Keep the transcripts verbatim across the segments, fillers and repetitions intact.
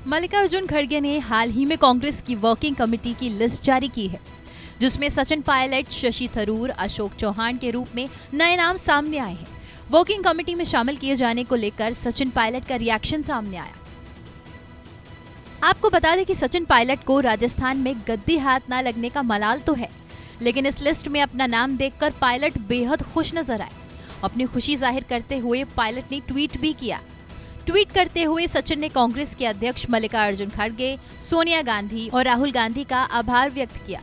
मल्लिकार्जुन खड़गे ने हाल ही में कांग्रेस की वर्किंग कमेटी की लिस्ट जारी की है, जिसमें सचिन पायलट, शशि थरूर, अशोक चौहान के रूप में नए नाम सामने आए हैं। वर्किंग कमेटी में शामिल किए जाने को लेकर सचिन पायलट का रिएक्शन सामने आया। आपको बता दें कि सचिन पायलट को राजस्थान में गद्दी हाथ ना लगने का मलाल तो है, लेकिन इस लिस्ट में अपना नाम देखकर पायलट बेहद खुश नजर आए। अपनी खुशी जाहिर करते हुए पायलट ने ट्वीट भी किया। ट्वीट करते हुए सचिन ने कांग्रेस के अध्यक्ष मल्लिकार्जुन खड़गे, सोनिया गांधी और राहुल गांधी का आभार व्यक्त किया।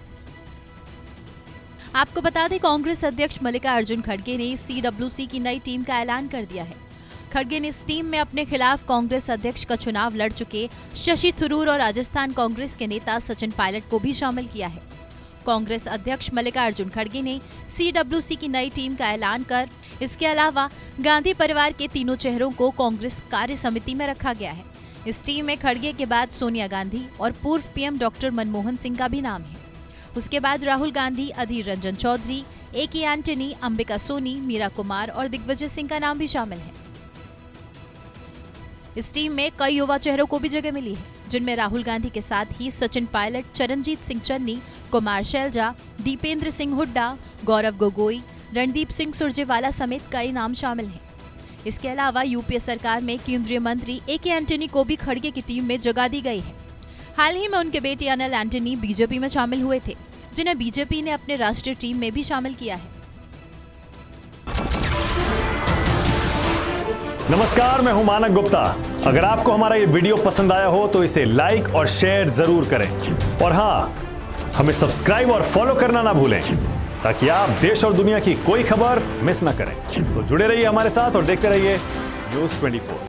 आपको बता दें, कांग्रेस अध्यक्ष मल्लिकार्जुन खड़गे ने सीडब्ल्यूसी की नई टीम का ऐलान कर दिया है। खड़गे ने इस टीम में अपने खिलाफ कांग्रेस अध्यक्ष का चुनाव लड़ चुके शशि थरूर और राजस्थान कांग्रेस के नेता सचिन पायलट को भी शामिल किया है। कांग्रेस अध्यक्ष मल्लिकार्जुन खड़गे ने सीडब्ल्यूसी की नई टीम का ऐलान कर इसके अलावा गांधी परिवार के तीनों चेहरों को कांग्रेस कार्य समिति में रखा गया है। इस टीम में खड़गे के बाद सोनिया गांधी और पूर्व पीएम डॉक्टर मनमोहन सिंह का भी नाम है। उसके बाद राहुल गांधी, अधीर रंजन चौधरी, ए के एंटनी, अंबिका सोनी, मीरा कुमार और दिग्विजय सिंह का नाम भी शामिल है। इस टीम में कई युवा चेहरों को भी जगह मिली है, जिनमें राहुल गांधी के साथ ही सचिन पायलट, चरणजीत सिंह चन्नी, कुमार शैलजा, दीपेंद्र सिंह हुड्डा, गौरव गोगोई, रणदीप सिंह सुरजेवाला समेत कई नाम शामिल हैं। इसके अलावा यूपीए सरकार में केंद्रीय मंत्री ए के एंटनी को भी खड़गे की टीम में जगह दी गई है। हाल ही में उनके बेटे अनिल एंटनी बीजेपी में शामिल हुए थे, जिन्हें बीजेपी ने अपने राष्ट्रीय टीम में भी शामिल किया है। नमस्कार, मैं हूं मानक गुप्ता। अगर आपको हमारा ये वीडियो पसंद आया हो तो इसे लाइक और शेयर जरूर करें, और हाँ, हमें सब्सक्राइब और फॉलो करना ना भूलें, ताकि आप देश और दुनिया की कोई खबर मिस ना करें। तो जुड़े रहिए हमारे साथ और देखते रहिए न्यूज़ चौबीस।